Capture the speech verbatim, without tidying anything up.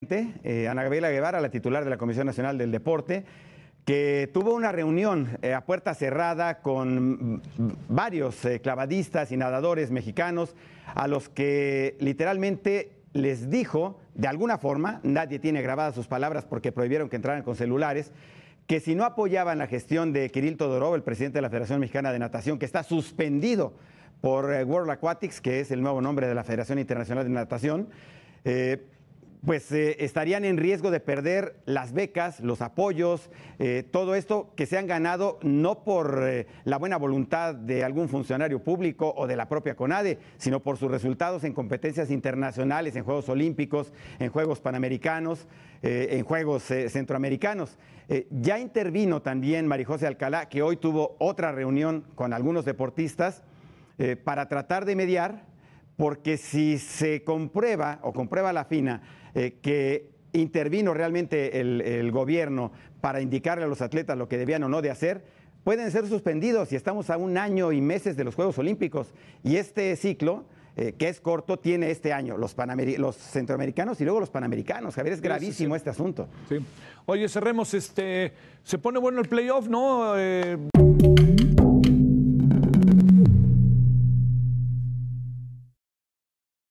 Eh, Ana Gabriela Guevara, la titular de la Comisión Nacional del Deporte, que tuvo una reunión eh, a puerta cerrada con varios eh, clavadistas y nadadores mexicanos, a los que literalmente les dijo, de alguna forma, nadie tiene grabadas sus palabras porque prohibieron que entraran con celulares, que si no apoyaban la gestión de Kirill Todorov, el presidente de la Federación Mexicana de Natación, que está suspendido por eh, World Aquatics, que es el nuevo nombre de la Federación Internacional de Natación, eh, pues eh, estarían en riesgo de perder las becas, los apoyos, eh, todo esto que se han ganado no por eh, la buena voluntad de algún funcionario público o de la propia CONADE, sino por sus resultados en competencias internacionales, en Juegos Olímpicos, en Juegos Panamericanos, eh, en Juegos eh, Centroamericanos. Eh, ya intervino también Marijose Alcalá, que hoy tuvo otra reunión con algunos deportistas eh, para tratar de mediar, porque si se comprueba o comprueba la FINA eh, que intervino realmente el, el gobierno para indicarle a los atletas lo que debían o no de hacer, pueden ser suspendidos y estamos a un año y meses de los Juegos Olímpicos. Y este ciclo, eh, que es corto, tiene este año los, los centroamericanos y luego los panamericanos. Javier, es gravísimo sí, sí, sí. este asunto. Sí. Oye, cerremos, este, se pone bueno el playoff, ¿no? Eh,